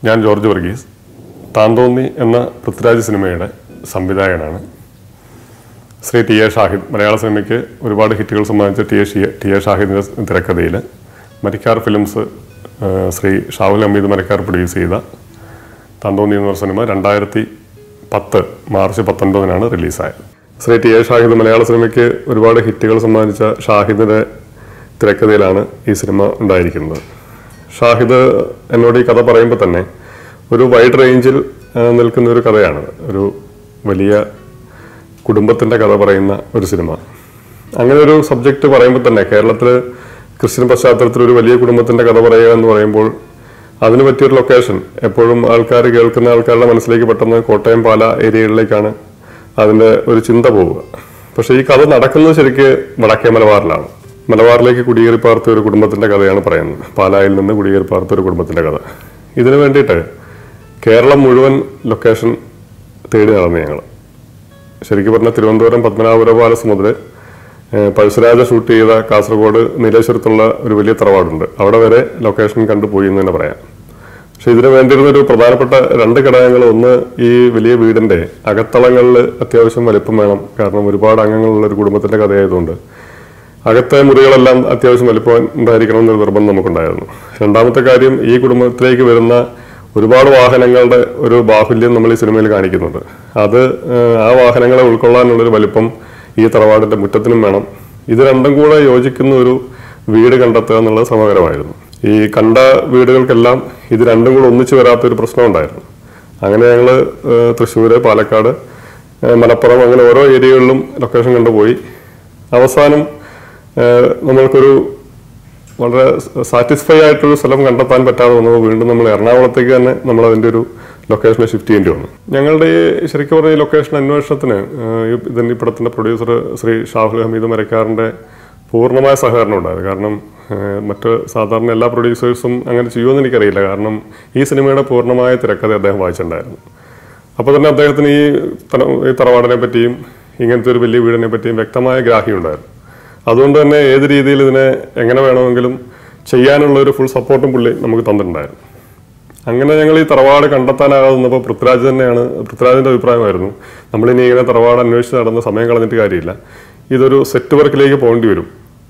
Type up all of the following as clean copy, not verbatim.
ഞാൻ ജോർജ് വർഗീസ്. താന്തോന്നി എന്ന പൃഥ്വിരാജ് സിനിമയുടെ സംവിധായകനാണ്. ശ്രീ ടി എ ഷാഹിദ്, മലയാള സിനിമയ്ക്ക് ഒരുപാട് ഹിറ്റുകൾ സമ്മാനിച്ച ടി എ ഷാഹിദിൻ്റെ തിരക്കഥയിൽ മരിക്കാർ ഫിലിംസ് ശ്രീ ഷാഹുൽ ഹമീദ് മരിക്കാർ പ്രൊഡ്യൂസ് ചെയ്ത താന്തോന്നി എന്ന സിനിമ 2010 മാർച്ച് 19 റിലീസായത്. ശ്രീ ടി എ ഷാഹിദ് മലയാള സിനിമയ്ക്ക് ഒരുപാട് ഹിറ്റുകൾ സമ്മാനിച്ച ഷാഹിദിൻ്റെ തിരക്കഥയിലാണ് ഈ സിനിമ ഉണ്ടായിരിക്കുന്നത്. ഷാഹിദ് എന്നോട് ഈ കഥ പറയുമ്പോൾ തന്നെ ഒരു വൈഡ് റേഞ്ചിൽ നിൽക്കുന്ന ഒരു കഥയാണ്. ഒരു വലിയ കുടുംബത്തിൻ്റെ കഥ പറയുന്ന ഒരു സിനിമ. അങ്ങനെ ഒരു സബ്ജക്റ്റ് പറയുമ്പോൾ തന്നെ കേരളത്തിൽ ക്രിസ്ത്യൻ പശ്ചാത്തലത്തിൽ ഒരു വലിയ കുടുംബത്തിൻ്റെ കഥ പറയുക എന്ന് പറയുമ്പോൾ അതിന് പറ്റിയൊരു ലൊക്കേഷൻ എപ്പോഴും കേൾക്കുന്ന ആൾക്കാരുടെ മനസ്സിലേക്ക് പെട്ടെന്ന് കോട്ടയം പാല ഏരിയകളിലേക്കാണ് അതിൻ്റെ ഒരു ചിന്ത പോവുക. പക്ഷേ ഈ കഥ നടക്കുന്നത് ശരിക്ക് വടക്കേ മലബാറിലാണ്. മലബാറിലേക്ക് കുടിയേറി പാർത്ത ഒരു കുടുംബത്തിൻ്റെ കഥയാണ് പറയുന്നത്. പാലായിൽ നിന്ന് കുടിയേറി പാർത്ത ഒരു കുടുംബത്തിൻ്റെ കഥ. ഇതിനു വേണ്ടിയിട്ട് കേരളം മുഴുവൻ ലൊക്കേഷൻ തേടി നടന്നു ഞങ്ങൾ. ശരിക്കും പറഞ്ഞാൽ തിരുവനന്തപുരം പത്മനാഭപുരം പാലസ് മുതൽ പഴശ്ശിരാജ ഷൂട്ട് ചെയ്ത കാസർഗോഡ് നീലേശ്വരത്തുള്ള ഒരു വലിയ തറവാടുണ്ട്, അവിടെ വരെ ലൊക്കേഷൻ കണ്ടുപോയി എന്ന് തന്നെ പറയാം. പക്ഷെ ഇതിനു വേണ്ടിയിരുന്നൊരു പ്രധാനപ്പെട്ട 2 ഘടകങ്ങൾ. ഒന്ന്, ഈ വലിയ വീടിൻ്റെ അകത്തളങ്ങളിൽ അത്യാവശ്യം വലിപ്പം വേണം. കാരണം ഒരുപാട് അംഗങ്ങളുള്ള ഒരു കുടുംബത്തിൻ്റെ കഥയായതുകൊണ്ട് അകത്തെ മുറികളെല്ലാം അത്യാവശ്യം വലിപ്പം ഉണ്ടായിരിക്കണം എന്നൊരു നിർബന്ധം നമുക്കുണ്ടായിരുന്നു. രണ്ടാമത്തെ കാര്യം, ഈ കുടുംബത്തിലേക്ക് വരുന്ന ഒരുപാട് വാഹനങ്ങളുടെ ഒരു ബാഹുല്യം നമ്മൾ ഈ സിനിമയിൽ കാണിക്കുന്നുണ്ട്. അത് ആ വാഹനങ്ങളെ ഉൾക്കൊള്ളാനുള്ളൊരു വലിപ്പം ഈ തറവാടിൻ്റെ മുറ്റത്തിനും വേണം. ഇത് രണ്ടും കൂടെ യോജിക്കുന്ന ഒരു വീട് കണ്ടെത്തുക എന്നുള്ളത് ശ്രമകരമായിരുന്നു. ഈ കണ്ട വീടുകൾക്കെല്ലാം ഇത് രണ്ടും കൂടെ ഒന്നിച്ചു വരാത്തൊരു പ്രശ്നം ഉണ്ടായിരുന്നു. അങ്ങനെ ഞങ്ങൾ തൃശ്ശൂർ, പാലക്കാട്, മലപ്പുറം അങ്ങനെ ഓരോ ഏരിയകളിലും ലൊക്കേഷൻ കണ്ടുപോയി. അവസാനം നമ്മൾക്കൊരു വളരെ സാറ്റിസ്ഫൈ ആയിട്ടൊരു സ്ഥലം കണ്ടെത്താൻ പറ്റാതെ വന്നപ്പോൾ വീണ്ടും നമ്മൾ എറണാകുളത്തേക്ക് തന്നെ നമ്മൾ അതിൻ്റെ ഒരു ലൊക്കേഷനെ ഷിഫ്റ്റ് ചെയ്യേണ്ടി വന്നു. ഞങ്ങളുടെ ഈ ശരിക്കും പറഞ്ഞ ഈ ലൊക്കേഷൻ അന്വേഷണത്തിന് ഈ പടത്തിൻ്റെ പ്രൊഡ്യൂസർ ശ്രീ ഷാഹുൽ ഹമീദ് മരക്കാറിൻ്റെ പൂർണ്ണമായ സഹകരണം ഉണ്ടായത്. കാരണം മറ്റ് സാധാരണ എല്ലാ പ്രൊഡ്യൂസേഴ്സും അങ്ങനെ ചെയ്യുമെന്ന് എനിക്കറിയില്ല. കാരണം ഈ സിനിമയുടെ പൂർണ്ണമായ തിരക്കഥ അദ്ദേഹം വായിച്ചിട്ടുണ്ടായിരുന്നു. അപ്പോൾ തന്നെ അദ്ദേഹത്തിന് ഈ തറവാടിനെ പറ്റിയും ഇങ്ങനത്തെ ഒരു വലിയ വീടിനെ പറ്റിയും വ്യക്തമായ ഗ്രാഹ്യമുണ്ടായിരുന്നു. അതുകൊണ്ട് തന്നെ ഏത് രീതിയിൽ ഇതിനെ എങ്ങനെ വേണമെങ്കിലും ചെയ്യാനുള്ള ഒരു ഫുൾ സപ്പോർട്ടും പുള്ളി നമുക്ക് തന്നിട്ടുണ്ടായിരുന്നു. അങ്ങനെ ഞങ്ങൾ ഈ തറവാട് കണ്ടെത്താനാകാതെ വന്നപ്പോൾ പൃഥ്വിരാജിൻ്റെ അഭിപ്രായമായിരുന്നു, നമ്മളിനി ഇങ്ങനെ തറവാട് അന്വേഷിച്ച് നടന്ന സമയം കളഞ്ഞിട്ട് കാര്യമില്ല, ഇതൊരു സെറ്റ് വർക്കിലേക്ക് പോകേണ്ടി വരും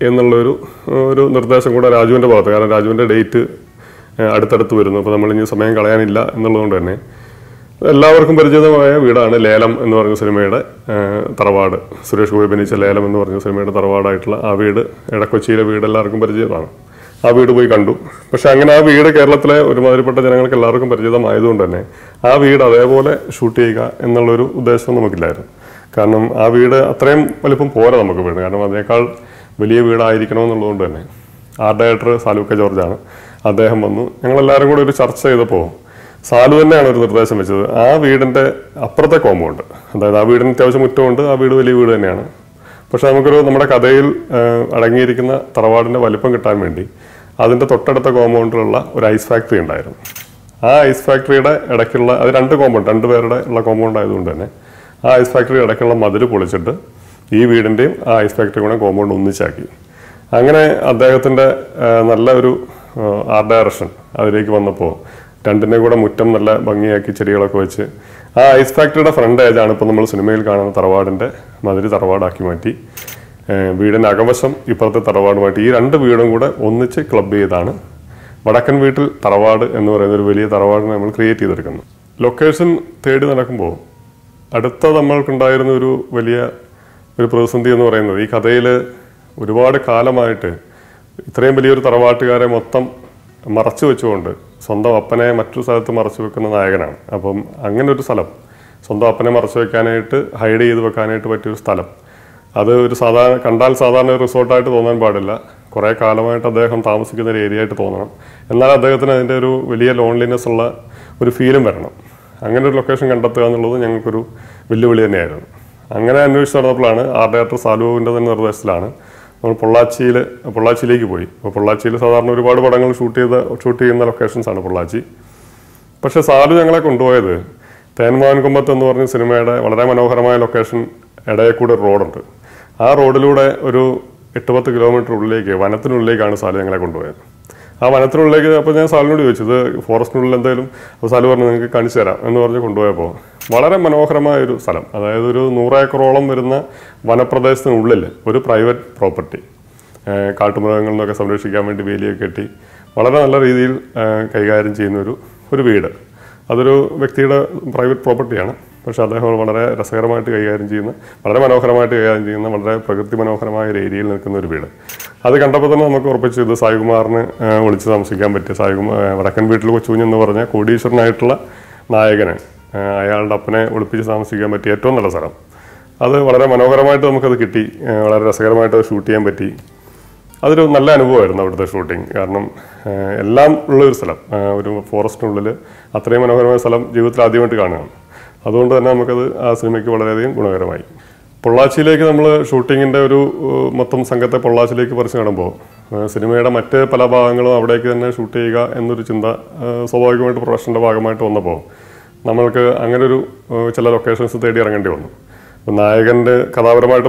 എന്നുള്ളൊരു നിർദ്ദേശം കൂടെ രാജുവിൻ്റെ ഭാഗത്ത്. കാരണം രാജുവിൻ്റെ ഡേറ്റ് അടുത്തടുത്ത് വരുന്നു. അപ്പോൾ നമ്മളിനി സമയം കളയാനില്ല എന്നുള്ളതുകൊണ്ട് തന്നെ എല്ലാവർക്കും പരിചിതമായ വീടാണ് ലേലം എന്ന് പറഞ്ഞ സിനിമയുടെ തറവാട്. സുരേഷ് ഗോപി അഭിനയിച്ച ലേലം എന്ന് പറഞ്ഞ സിനിമയുടെ തറവാടായിട്ടുള്ള ആ വീട്, എടക്കൊച്ചിയിലെ വീട് എല്ലാവർക്കും പരിചിതമാണ്. ആ വീട് പോയി കണ്ടു. പക്ഷെ അങ്ങനെ ആ വീട് കേരളത്തിലെ ഒരുമാതിരിപ്പെട്ട ജനങ്ങൾക്ക് എല്ലാവർക്കും പരിചിതമായതുകൊണ്ട് തന്നെ ആ വീട് അതേപോലെ ഷൂട്ട് ചെയ്യുക എന്നുള്ളൊരു ഉദ്ദേശം നമുക്കില്ലായിരുന്നു. കാരണം ആ വീട് അത്രയും വലിപ്പം പോരാ നമുക്ക് വീട്. കാരണം അതിനേക്കാൾ വലിയ വീടായിരിക്കണമെന്നുള്ളതുകൊണ്ട് തന്നെ ആർട്ട് ഡയറക്ടർ സാലൂക്ക ജോർജാണ്. അദ്ദേഹം വന്നു. ഞങ്ങളെല്ലാവരും കൂടി ഒരു ചർച്ച ചെയ്തപ്പോൾ സാലു തന്നെയാണ് ഒരു നിർദ്ദേശം വെച്ചത്. ആ വീടിൻ്റെ അപ്പുറത്തെ കോമ്പൗണ്ട്, അതായത് ആ വീടിന് അത്യാവശ്യം മുറ്റമുണ്ട്, ആ വീട് വലിയ വീട് തന്നെയാണ്. പക്ഷെ നമ്മുടെ കഥയിൽ അടങ്ങിയിരിക്കുന്ന തറവാടിൻ്റെ വലിപ്പം കിട്ടാൻ വേണ്ടി അതിൻ്റെ തൊട്ടടുത്ത കോമ്പൗണ്ടിലുള്ള ഒരു ഐസ് ഫാക്ടറി ഉണ്ടായിരുന്നു. ആ ഐസ് ഫാക്ടറിയുടെ ഇടയ്ക്കുള്ള അത് 2 കോമ്പൗണ്ട്, 2 പേരുടെ ഉള്ള കോമ്പൗണ്ട് ആയതുകൊണ്ട് തന്നെ ആ ഐസ് ഫാക്ടറി ഇടയ്ക്കുള്ള മതിൽ പൊളിച്ചിട്ട് ഈ വീടിൻ്റെയും ആ ഐസ് ഫാക്ടറി കൂടെ കോമ്പൗണ്ട് ഒന്നിച്ചാക്കി. അങ്ങനെ അദ്ദേഹത്തിൻ്റെ നല്ല ഒരു ആർട്ട് ഡയറക്ഷൻ അതിലേക്ക് വന്നപ്പോൾ രണ്ടിൻ്റെ കൂടെ മുറ്റം നല്ല ഭംഗിയാക്കി ചെടികളൊക്കെ വെച്ച് ആ ഐസ് ഫാക്ടറിയുടെ ഫ്രണ്ട് ഏജാണ് ഇപ്പോൾ നമ്മൾ സിനിമയിൽ കാണുന്ന തറവാടിൻ്റെ മതിൽ തറവാടാക്കി മാറ്റി. വീടിൻ്റെ അകവശം ഇപ്പുറത്തെ തറവാടുമായിട്ട് ഈ 2 വീടും കൂടെ ഒന്നിച്ച് ക്ലബ് ചെയ്താണ് വടക്കൻ വീട്ടിൽ തറവാട് എന്ന് പറയുന്ന ഒരു വലിയ തറവാടിനെ നമ്മൾ ക്രിയേറ്റ് ചെയ്തെടുക്കുന്നത്. ലൊക്കേഷൻ തേടി നടക്കുമ്പോൾ അടുത്ത നമ്മൾക്കുണ്ടായിരുന്ന ഒരു വലിയ പ്രതിസന്ധി എന്ന് പറയുന്നത്, ഈ കഥയിൽ ഒരുപാട് കാലമായിട്ട് ഇത്രയും വലിയൊരു തറവാട്ടുകാരെ മൊത്തം മറച്ചു വെച്ചുകൊണ്ട് സ്വന്തം അപ്പനെ മറ്റൊരു സ്ഥലത്ത് മറച്ചു വെക്കുന്ന നായകനാണ്. അപ്പം അങ്ങനെ ഒരു സ്ഥലം, സ്വന്തം അപ്പനെ മറച്ചു വെക്കാനായിട്ട് ഹൈഡ് ചെയ്ത് വെക്കാനായിട്ട് പറ്റിയൊരു സ്ഥലം, അത് ഒരു കണ്ടാൽ സാധാരണ ഒരു റിസോർട്ടായിട്ട് തോന്നാൻ പാടില്ല. കുറേ കാലമായിട്ട് അദ്ദേഹം താമസിക്കുന്ന ഒരു ഏരിയ ആയിട്ട് തോന്നണം. എന്നാൽ അദ്ദേഹത്തിന് അതിൻ്റെ ഒരു വലിയ ലോൺലിനെസ് ഉള്ള ഒരു ഫീലും വരണം. അങ്ങനെ ഒരു ലൊക്കേഷൻ കണ്ടെത്തുക എന്നുള്ളത് ഞങ്ങൾക്കൊരു വെല്ലുവിളി തന്നെയായിരുന്നു. അങ്ങനെ അന്വേഷിച്ച് നടന്നപ്പോഴാണ് ആർട്ട് ഡയറക്ടർ സാലുവിൻ്റെ തന്നെ നിർദ്ദേശത്തിലാണ് നമ്മൾ പൊള്ളാച്ചിയിലേക്ക് പോയി. അപ്പോൾ പൊള്ളാച്ചിയിൽ സാധാരണ ഒരുപാട് പടങ്ങൾ ഷൂട്ട് ചെയ്യുന്ന ലൊക്കേഷൻസാണ് പൊള്ളാച്ചി. പക്ഷേ സാലു ഞങ്ങളെ കൊണ്ടുപോയത് തേന്മാൻകുമ്പത്ത് എന്ന് പറഞ്ഞ സിനിമയുടെ വളരെ മനോഹരമായ ലൊക്കേഷൻ ഇടയക്കൂടെ റോഡുണ്ട്. ആ റോഡിലൂടെ ഒരു 8-10 കിലോമീറ്റർ ഉള്ളിലേക്ക് വനത്തിനുള്ളിലേക്കാണ് സാലു ഞങ്ങളെ കൊണ്ടുപോയത്. ആ വനത്തിനുള്ളിലേക്ക് അപ്പോൾ ഞാൻ സാലിനോട് ചോദിച്ചു ഇത് ഫോറസ്റ്റിനുള്ളിൽ എന്തായാലും, അപ്പോൾ സാല് പറഞ്ഞു നിങ്ങൾക്ക് കാണിച്ചു തരാം എന്ന് പറഞ്ഞ് കൊണ്ടുപോയപ്പോൾ വളരെ മനോഹരമായൊരു സ്ഥലം, അതായത് ഒരു 100 ഏക്കറോളം വരുന്ന വനപ്രദേശത്തിനുള്ളിൽ ഒരു പ്രൈവറ്റ് പ്രോപ്പർട്ടി, കാട്ടുമൃഗങ്ങളിൽ നിന്നൊക്കെ സംരക്ഷിക്കാൻ വേണ്ടി വേലിയൊക്കെ കെട്ടി വളരെ നല്ല രീതിയിൽ കൈകാര്യം ചെയ്യുന്ന ഒരു വീട്. അതൊരു വ്യക്തിയുടെ പ്രൈവറ്റ് പ്രോപ്പർട്ടിയാണ്, പക്ഷേ അദ്ദേഹം വളരെ രസകരമായിട്ട് കൈകാര്യം ചെയ്യുന്ന, വളരെ മനോഹരമായിട്ട് കൈകാര്യം ചെയ്യുന്ന, വളരെ പ്രകൃതി മനോഹരമായ ഒരു ഏരിയയിൽ നിൽക്കുന്ന ഒരു വീട്. അത് കണ്ടപ്പോൾ തന്നെ നമുക്ക് ഉറപ്പിച്ചു ഇത് സായികുമാറിന് ഒളിച്ച് താമസിക്കാൻ പറ്റിയ, വടക്കൻ വീട്ടിൽ കൊച്ചുകുഞ്ഞ് എന്ന് പറഞ്ഞ കോടീശ്വരനായിട്ടുള്ള നായകന് അയാളുടെ അപ്പനെ ഒളിപ്പിച്ച് താമസിക്കാൻ പറ്റിയ ഏറ്റവും നല്ല സ്ഥലം. അത് വളരെ മനോഹരമായിട്ട് നമുക്കത് കിട്ടി, വളരെ രസകരമായിട്ട് അത് ഷൂട്ട് ചെയ്യാൻ പറ്റി. അതൊരു നല്ല അനുഭവമായിരുന്നു അവിടുത്തെ ഷൂട്ടിങ്. കാരണം എല്ലാം ഉള്ളൊരു സ്ഥലം, ഒരു ഫോറസ്റ്റിനുള്ളിൽ അത്രയും മനോഹരമായ സ്ഥലം ജീവിതത്തിൽ ആദ്യമായിട്ട് കാണുകയാണ്. അതുകൊണ്ട് തന്നെ നമുക്കത് ആ സിനിമയ്ക്ക് വളരെയധികം ഗുണകരമായി. പൊള്ളാച്ചിയിലേക്ക് നമ്മൾ ഷൂട്ടിങ്ങിൻ്റെ ഒരു മൊത്തം സംഘത്തെ പൊള്ളാച്ചിയിലേക്ക് പറിച്ചു കാണുമ്പോൾ സിനിമയുടെ മറ്റ് പല ഭാഗങ്ങളും അവിടേക്ക് തന്നെ ഷൂട്ട് ചെയ്യുക എന്നൊരു ചിന്ത സ്വാഭാവികമായിട്ട് പ്രൊഫഷൻ്റെ ഭാഗമായിട്ട് വന്നപ്പോൾ നമ്മൾക്ക് അങ്ങനൊരു ചില ലൊക്കേഷൻസ് തേടി ഇറങ്ങേണ്ടി വന്നു. നായകൻ്റെ കഥാപരമായിട്ട്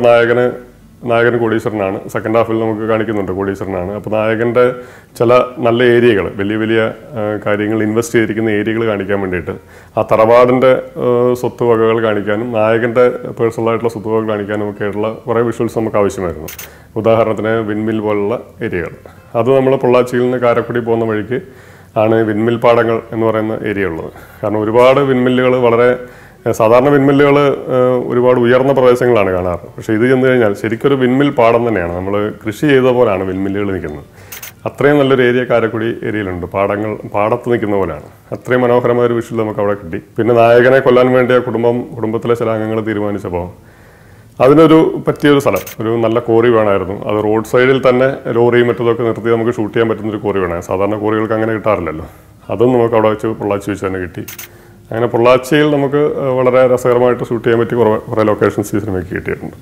നായകൻ കോടീശ്വരനാണ്, സെക്കൻഡ് ഹാഫിൽ നമുക്ക് കാണിക്കുന്നുണ്ട് കോടീശ്വരനാണ്. അപ്പോൾ നായകൻ്റെ ചില നല്ല ഏരിയകൾ, വലിയ വലിയ കാര്യങ്ങൾ ഇൻവെസ്റ്റ് ചെയ്തിരിക്കുന്ന ഏരിയകൾ കാണിക്കാൻ വേണ്ടിയിട്ട് ആ തറവാടിൻ്റെ സ്വത്തുവകകൾ കാണിക്കാനും നായകൻ്റെ പേഴ്സണലായിട്ടുള്ള സ്വത്തുവകകൾ കാണിക്കാനും ഒക്കെ ആയിട്ടുള്ള കുറേ വിഷ്വൽസ് നമുക്ക് ആവശ്യമായിരുന്നു. ഉദാഹരണത്തിന് വിൻമിൽ പോലുള്ള ഏരിയകൾ. അത് നമ്മൾ പൊള്ളാച്ചിയിൽ നിന്ന് കാരക്കുടി പോകുന്ന വഴിക്ക് ആണ് വിൻമിൽ പാടങ്ങൾ എന്ന് പറയുന്ന ഏരിയ ഉള്ളത്. കാരണം ഒരുപാട് വിൻമില്ലുകൾ, വളരെ സാധാരണ വിൻമില്ലുകൾ ഒരുപാട് ഉയർന്ന പ്രദേശങ്ങളാണ് കാണാറ്. പക്ഷേ ഇത് ചെന്ന് കഴിഞ്ഞാൽ ശരിക്കൊരു വിൻമിൽ പാടം തന്നെയാണ്, നമ്മൾ കൃഷി ചെയ്ത പോലെയാണ് വിൻമില്ലുകൾ നിൽക്കുന്നത്. അത്രയും നല്ലൊരു ഏരിയ കാരക്കുടി ഏരിയയിലുണ്ട്, പാടത്ത് നിൽക്കുന്ന പോലെയാണ്. അത്രയും മനോഹരമായ ഒരു വിഷ്വൽ നമുക്ക് അവിടെ കിട്ടി. പിന്നെ നായകനെ കൊല്ലാൻ വേണ്ടിയ കുടുംബത്തിലെ ചില അംഗങ്ങൾ തീരുമാനിച്ചപ്പോൾ അതിനൊരു പറ്റിയൊരു സ്ഥലം, ഒരു നല്ല കോറി വേണമായിരുന്നു. അത് റോഡ് സൈഡിൽ തന്നെ ലോറിയും മറ്റതൊക്കെ നിർത്തി നമുക്ക് ഷൂട്ട് ചെയ്യാൻ പറ്റുന്നൊരു കോറി വേണമായിരുന്നു. സാധാരണ കോറികൾക്ക് അങ്ങനെ കിട്ടാറില്ലല്ലോ. അതും നമുക്ക് അവിടെ വെച്ച് പൊള്ളാച്ചി വെച്ച് തന്നെ കിട്ടി. അങ്ങനെ പൊള്ളാച്ചിയിൽ നമുക്ക് വളരെ രസകരമായിട്ട് ഷൂട്ട് ചെയ്യാൻ പറ്റി കുറേ ലൊക്കേഷൻസ് ഈ സിനിമയ്ക്ക് കിട്ടിയിട്ടുണ്ട്.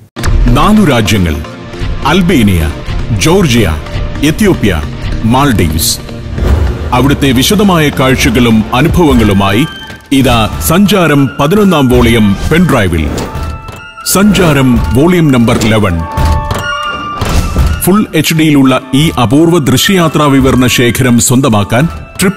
4 രാജ്യങ്ങൾ: അൽബേനിയ, ജോർജിയ, എത്യോപ്യ, മാൽഡീവ്സ്. അവിടുത്തെ വിശദമായ കാഴ്ചകളും അനുഭവങ്ങളുമായി ഇതാ സഞ്ചാരം 11ാം വോളിയം പെൻഡ്രൈവിൽ. സഞ്ചാരം വോളിയം നമ്പർ 11. ഫുൾ HDയിലുള്ള ഈ അപൂർവ ദൃശ്യയാത്രാ വിവരണ ശേഖരം സ്വന്തമാക്കാൻ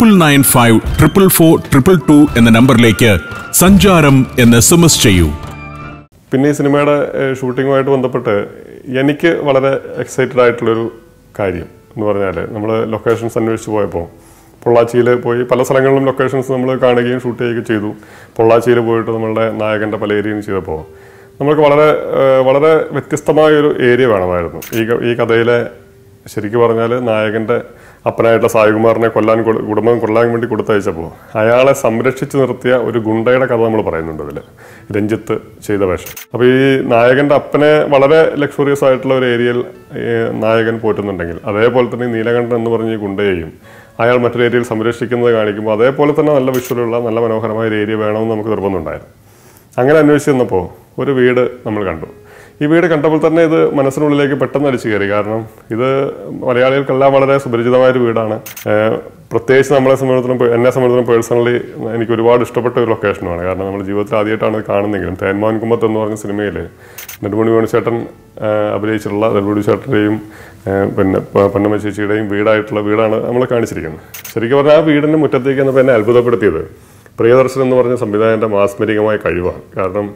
99544422 എന്ന നമ്പറിലേക്ക് സഞ്ചാരം എന്ന് SMS ചെയ്യൂ. പിന്നെ ഈ സിനിമയുടെ ഷൂട്ടിങ്ങുമായിട്ട് ബന്ധപ്പെട്ട് എനിക്ക് വളരെ എക്സൈറ്റഡ് ആയിട്ടുള്ളൊരു കാര്യം എന്ന് പറഞ്ഞാൽ, നമ്മൾ ലൊക്കേഷൻസ് അന്വേഷിച്ച് പോയപ്പോൾ പൊള്ളാച്ചിയിൽ പോയി പല സ്ഥലങ്ങളിലും ലൊക്കേഷൻസ് നമ്മൾ കാണുകയും ഷൂട്ട് ചെയ്യുകയും ചെയ്തു. പൊള്ളാച്ചിയിൽ പോയിട്ട് നമ്മളുടെ നായകൻ്റെ പല ഏരിയയും ചെയ്തപ്പോൾ നമുക്ക് വളരെ വ്യത്യസ്തമായൊരു ഏരിയ വേണമായിരുന്നു. ഈ കഥയിലെ ശരിക്കും പറഞ്ഞാൽ നായകൻ്റെ അപ്പനായിട്ടുള്ള സായികുമാറിനെ കുടുംബം കൊല്ലാൻ വേണ്ടി കൊടുത്തയച്ചപ്പോൾ അയാളെ സംരക്ഷിച്ച് നിർത്തിയ ഒരു ഗുണ്ടയുടെ കഥ നമ്മൾ പറയുന്നുണ്ട് അതിൽ, രഞ്ജിത്ത് ചെയ്ത വേഷം. അപ്പോൾ ഈ നായകൻ്റെ അപ്പനെ വളരെ ലക്ഷറിയസ് ആയിട്ടുള്ള ഒരു ഏരിയയിൽ നായകൻ പോറ്റുന്നുണ്ടെങ്കിൽ, അതേപോലെ തന്നെ നീലകണ്ഠൻ എന്ന് പറഞ്ഞ ഈ ഗുണ്ടയെയും അയാൾ മറ്റൊരു ഏരിയയിൽ സംരക്ഷിക്കുന്നത് കാണിക്കുമ്പോൾ അതേപോലെ തന്നെ നല്ല വിഷ്വലുള്ള നല്ല മനോഹരമായ ഒരു ഏരിയ വേണമെന്ന് നമുക്ക് നിർബന്ധമുണ്ടായിരുന്നു. അങ്ങനെ അന്വേഷിച്ച് ചെന്നപ്പോൾ ഒരു വീട് നമ്മൾ കണ്ടു. ഈ വീട് കണ്ടപ്പോൾ തന്നെ ഇത് മനസ്സിനുള്ളിലേക്ക് പെട്ടെന്ന് അടിച്ചു കയറി. കാരണം ഇത് മലയാളികൾക്കെല്ലാം വളരെ സുപരിചിതമായൊരു വീടാണ്. പ്രത്യേകിച്ച് എന്നെ സംബന്ധിച്ചിടത്തോളം പേഴ്സണലി എനിക്ക് ഒരുപാട് ഇഷ്ടപ്പെട്ട ഒരു ലൊക്കേഷനുമാണ്. കാരണം നമ്മൾ ജീവിതത്തിൽ ആദ്യമായിട്ടാണ് ഇത് കാണുന്നെങ്കിലും തേന്മാൻകുമ്പത്ത് എന്ന് പറഞ്ഞ സിനിമയിൽ നെടുമുടി വേണുചേട്ടൻ അഭിനയിച്ചിട്ടുള്ള നെടുമുടി ചേട്ടൻ്റെയും പിന്നെ പൊന്നമ്മ ചേച്ചിയുടെയും വീടാണ് നമ്മൾ കാണിച്ചിരിക്കുന്നത്. ശരിക്കും പറഞ്ഞാൽ ആ വീടിൻ്റെ മുറ്റത്തേക്ക് എന്നപ്പോൾ എന്നെ അത്ഭുതപ്പെടുത്തിയത് പ്രിയദർശൻ എന്ന് പറഞ്ഞ സംവിധായകൻ്റെ മാസ്മരികമായ കഴിവാണ്. കാരണം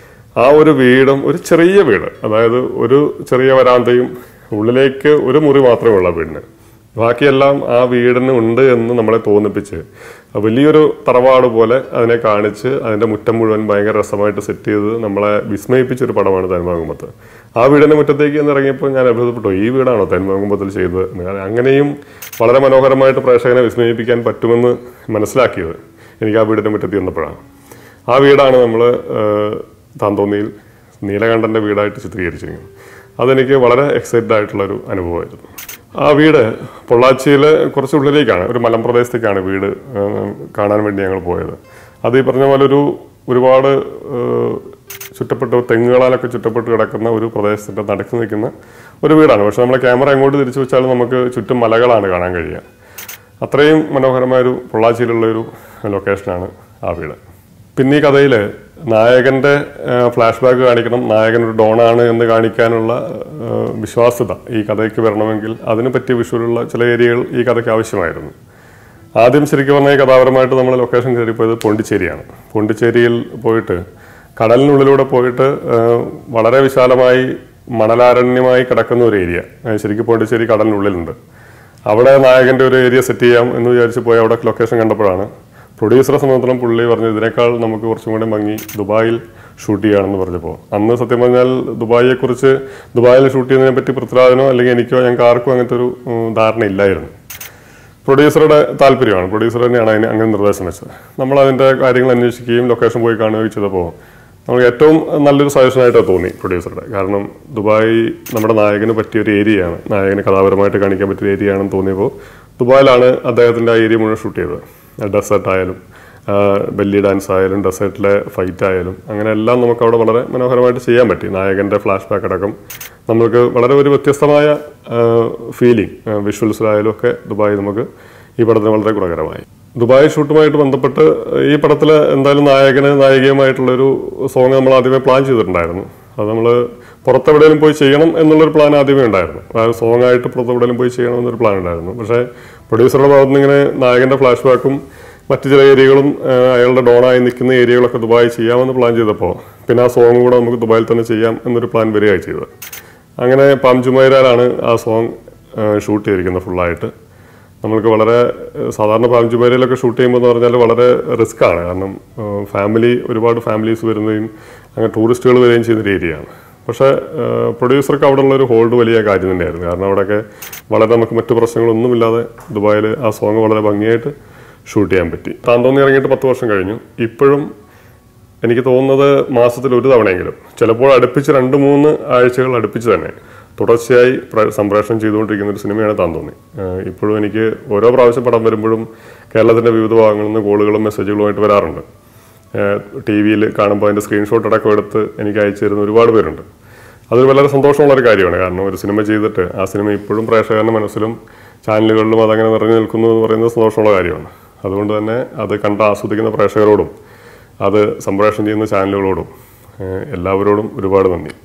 ആ ഒരു വീടും, ഒരു ചെറിയ വീട്, അതായത് ഒരു ചെറിയ വരാന്തയും ഉള്ളിലേക്ക് ഒരു മുറി മാത്രമേ ഉള്ളൂ വീടിന്, ബാക്കിയെല്ലാം ആ വീടിന് ഉണ്ട് എന്ന് നമ്മളെ തോന്നിപ്പിച്ച് വലിയൊരു തറവാട് പോലെ അതിനെ കാണിച്ച് അതിൻ്റെ മുറ്റം മുഴുവൻ ഭയങ്കര രസമായിട്ട് സെറ്റ് ചെയ്ത് നമ്മളെ വിസ്മയിപ്പിച്ചൊരു പടമാണ് തേന്മാൻകുമ്പത്ത്. ആ വീടിൻ്റെ മുറ്റത്തേക്ക് ഇറങ്ങിയപ്പോൾ ഞാൻ അത്ഭുതപ്പെട്ടു, ഈ വീടാണോ തേന്മാൻകുമ്പത്തിൽ ചെയ്തത്? അങ്ങനെയും വളരെ മനോഹരമായിട്ട് പ്രേക്ഷകനെ വിസ്മയിപ്പിക്കാൻ പറ്റുമെന്ന് മനസ്സിലാക്കിയത് എനിക്ക് ആ വീടിൻ്റെ മുറ്റത്ത് ചെന്നപ്പോഴാണ്. ആ വീടാണ് നമ്മൾ താന്തോന്നിയിൽ നീലകണ്ഠൻ്റെ വീടായിട്ട് ചിത്രീകരിച്ചിരിക്കുന്നത്. അതെനിക്ക് വളരെ എക്സൈറ്റഡ് ആയിട്ടുള്ളൊരു അനുഭവമായിരുന്നു. ആ വീട് പൊള്ളാച്ചിയിൽ കുറച്ച് ഉള്ളിലേക്കാണ്, ഒരു മലമ്പ്രദേശത്തേക്കാണ് വീട് കാണാൻ വേണ്ടി ഞങ്ങൾ പോയത്. അത് ഈ പറഞ്ഞ പോലെ ഒരുപാട് തെങ്ങുകളാലൊക്കെ ചുറ്റപ്പെട്ട് കിടക്കുന്ന ഒരു പ്രദേശത്തിൻ്റെ നടുക്ക് നിൽക്കുന്ന ഒരു വീടാണ്. പക്ഷെ നമ്മളെ ക്യാമറ എങ്ങോട്ട് തിരിച്ചു വെച്ചാലും നമുക്ക് ചുറ്റും മലകളാണ് കാണാൻ കഴിയുക. അത്രയും മനോഹരമായൊരു പൊള്ളാച്ചിയിലുള്ളൊരു ലൊക്കേഷനാണ് ആ വീട്. പിന്നെ ഈ കഥയിൽ നായകൻ്റെ ഫ്ലാഷ് ബാക്ക് കാണിക്കണം, നായകൻ ഒരു ഡോണാണ് എന്ന് കാണിക്കാനുള്ള വിശ്വാസ്യത ഈ കഥയ്ക്ക് വരണമെങ്കിൽ അതിന് പറ്റിയ വിഷ്വലുള്ള ചില ഏരിയകൾ ഈ കഥയ്ക്ക് ആവശ്യമായിരുന്നു. ആദ്യം ശരിക്കും പറഞ്ഞാൽ കഥാപരമായിട്ട് നമ്മൾ ലൊക്കേഷൻ കയറിപ്പോയത് പോണ്ടിച്ചേരിയാണ്. പോണ്ടിച്ചേരിയിൽ പോയിട്ട് കടലിനുള്ളിലൂടെ പോയിട്ട് വളരെ വിശാലമായി മണലാരണ്യമായി കിടക്കുന്ന ഒരു ഏരിയ, ശരിക്കും പോണ്ടിച്ചേരി കടലിനുള്ളിലുണ്ട്. അവിടെ നായകൻ്റെ ഒരു ഏരിയ സെറ്റ് ചെയ്യാം എന്ന് വിചാരിച്ച് പോയി അവിടെ ലൊക്കേഷൻ കണ്ടപ്പോഴാണ് പ്രൊഡ്യൂസറെ സംബന്ധിച്ചിടത്തോളം പുള്ളി പറഞ്ഞു ഇതിനേക്കാൾ നമുക്ക് കുറച്ചും കൂടി ഭംഗി ദുബായിൽ ഷൂട്ട് ചെയ്യുകയാണെന്ന് പറഞ്ഞപ്പോൾ, അന്ന് സത്യം പറഞ്ഞാൽ ദുബായിൽ ഷൂട്ട് ചെയ്യുന്നതിനെ പറ്റി പൃഥ്വിരാജിനോ അല്ലെങ്കിൽ എനിക്കോ ഞങ്ങൾക്ക് ആർക്കും അങ്ങനത്തെ ഒരു ധാരണ ഇല്ലായിരുന്നു. പ്രൊഡ്യൂസറുടെ താല്പര്യമാണ്, പ്രൊഡ്യൂസർ തന്നെയാണ് അതിന് അങ്ങനെ നിർദ്ദേശം വെച്ചത്. നമ്മൾ അതിൻ്റെ കാര്യങ്ങൾ അന്വേഷിക്കുകയും ലൊക്കേഷൻ പോയി കാണുകയും ചെയ്തപ്പോൾ നമുക്ക് ഏറ്റവും നല്ലൊരു സജഷനായിട്ടാണ് തോന്നി പ്രൊഡ്യൂസറുടെ. കാരണം ദുബായ് നമ്മുടെ നായകന് പറ്റിയൊരു ഏരിയയാണ്, നായകന് കഥാപരമായിട്ട് കാണിക്കാൻ പറ്റിയ ഏരിയയാണെന്ന് തോന്നിയപ്പോൾ ദുബായിലാണ് അദ്ദേഹത്തിൻ്റെ ആ ഏരിയ മുഴുവൻ ഷൂട്ട് ചെയ്തത്. ഡെസേർട്ട് ആയാലും ബെല്ലി ഡാൻസ് ആയാലും ഡെസേർട്ടിലെ ഫൈറ്റ് ആയാലും അങ്ങനെ എല്ലാം നമുക്ക് അവിടെ വളരെ മനോഹരമായിട്ട് ചെയ്യാൻ പറ്റി. നായകൻ്റെ ഫ്ലാഷ് ബാക്ക് അടക്കം നമുക്ക് വളരെ ഒരു വ്യത്യസ്തമായ ഫീലിംഗ് വിഷ്വൽസിലായാലും ഒക്കെ ദുബായ് നമുക്ക് ഈ പടത്തിന് വളരെ ഗുണകരമായി. ദുബായ് ഷൂട്ടുമായിട്ട് ബന്ധപ്പെട്ട് ഈ പടത്തിൽ എന്തായാലും നായികയുമായിട്ടുള്ളൊരു സോങ് നമ്മൾ ആദ്യമേ പ്ലാൻ ചെയ്തിട്ടുണ്ടായിരുന്നു. അത് നമ്മൾ പുറത്തെവിടെയും പോയി ചെയ്യണം എന്നുള്ളൊരു പ്ലാൻ ആദ്യമേ ഉണ്ടായിരുന്നു. അതായത് സോങ്ങായിട്ട് പുറത്തെവിടെയും പോയി ചെയ്യണം എന്നൊരു പ്ലാൻ ഉണ്ടായിരുന്നു. പക്ഷേ പ്രൊഡ്യൂസറുടെ ഭാഗത്ത് നിന്ന് ഇങ്ങനെ നായകൻ്റെ ഫ്ലാഷ് ബാക്കും മറ്റു ചില ഏരിയകളും അയാളുടെ ഡോണായി നിൽക്കുന്ന ഏരിയകളൊക്കെ ദുബായ് ചെയ്യാമെന്ന് പ്ലാൻ ചെയ്തപ്പോൾ പിന്നെ ആ സോങ് കൂടെ നമുക്ക് ദുബായിൽ തന്നെ ചെയ്യാം എന്നൊരു പ്ലാൻ വരികയായി ചെയ്തത്. അങ്ങനെ പാം ജുമൈരയിലാണ് ആ സോങ് ഷൂട്ട് ചെയ്തിരിക്കുന്നത് ഫുള്ളായിട്ട്. നമ്മൾക്ക് വളരെ സാധാരണ പാം ജുമൈരയിലൊക്കെ ഷൂട്ട് ചെയ്യുമ്പോൾ എന്ന് പറഞ്ഞാൽ വളരെ റിസ്ക്കാണ്. കാരണം ഒരുപാട് ഫാമിലീസ് വരുന്നതും അങ്ങനെ ടൂറിസ്റ്റുകൾ വരികയും ചെയ്യുന്നൊരു ഏരിയയാണ്. പക്ഷേ പ്രൊഡ്യൂസർക്ക് അവിടെ ഉള്ളൊരു ഹോൾഡ് വലിയ കാര്യം തന്നെയായിരുന്നു. കാരണം അവിടെയൊക്കെ വളരെ നമുക്ക് മറ്റു പ്രശ്നങ്ങളൊന്നുമില്ലാതെ ദുബായിൽ ആ സോങ് വളരെ ഭംഗിയായിട്ട് ഷൂട്ട് ചെയ്യാൻ പറ്റി. താന്തോന്നി ഇറങ്ങിയിട്ട് 10 വർഷം കഴിഞ്ഞു. ഇപ്പോഴും എനിക്ക് തോന്നുന്നത് മാസത്തിൽ ഒരു തവണയെങ്കിലും, ചിലപ്പോൾ അടുപ്പിച്ച് 2-3 ആഴ്ചകൾ അടുപ്പിച്ച് തന്നെ തുടർച്ചയായി സംപ്രേഷണം ചെയ്തുകൊണ്ടിരിക്കുന്ന ഒരു സിനിമയാണ് താന്തോന്നി. ഇപ്പോഴും എനിക്ക് ഓരോ പ്രാവശ്യം പടം വരുമ്പോഴും കേരളത്തിൻ്റെ വിവിധ ഭാഗങ്ങളിൽ നിന്ന് കോളുകളും മെസ്സേജുകളുമായിട്ട് വരാറുണ്ട്. TV-യിൽ കാണുമ്പോൾ അതിൻ്റെ സ്ക്രീൻഷോട്ട് അടക്കം എടുത്ത് എനിക്ക് അയച്ചു തരുന്ന ഒരുപാട് പേരുണ്ട്. അതൊരു വളരെ സന്തോഷമുള്ളൊരു കാര്യമാണ്. കാരണം ഒരു സിനിമ ചെയ്തിട്ട് ആ സിനിമ ഇപ്പോഴും പ്രേക്ഷകരുടെ മനസ്സിലും ചാനലുകളിലും അതങ്ങനെ നിറഞ്ഞു നിൽക്കുന്നു എന്ന് പറയുന്നത് സന്തോഷമുള്ള കാര്യമാണ്. അതുകൊണ്ട് തന്നെ അത് കണ്ട് ആസ്വദിക്കുന്ന പ്രേക്ഷകരോടും അത് സംപ്രേഷണം ചെയ്യുന്ന ചാനലുകളോടും എല്ലാവരോടും ഒരുപാട് നന്ദി.